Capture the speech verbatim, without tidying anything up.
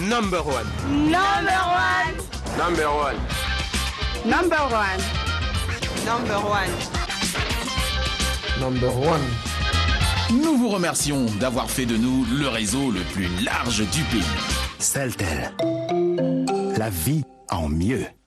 Number one. Number one. Number one. Number one. Number one. Number one. Nous vous remercions d'avoir fait de nous le réseau le plus large du pays. Celtel. La vie en mieux.